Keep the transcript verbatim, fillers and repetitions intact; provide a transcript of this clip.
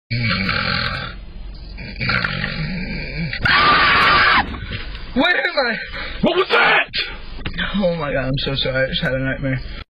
Where am I? What was that? Oh my god, I'm so sorry. I just had a nightmare.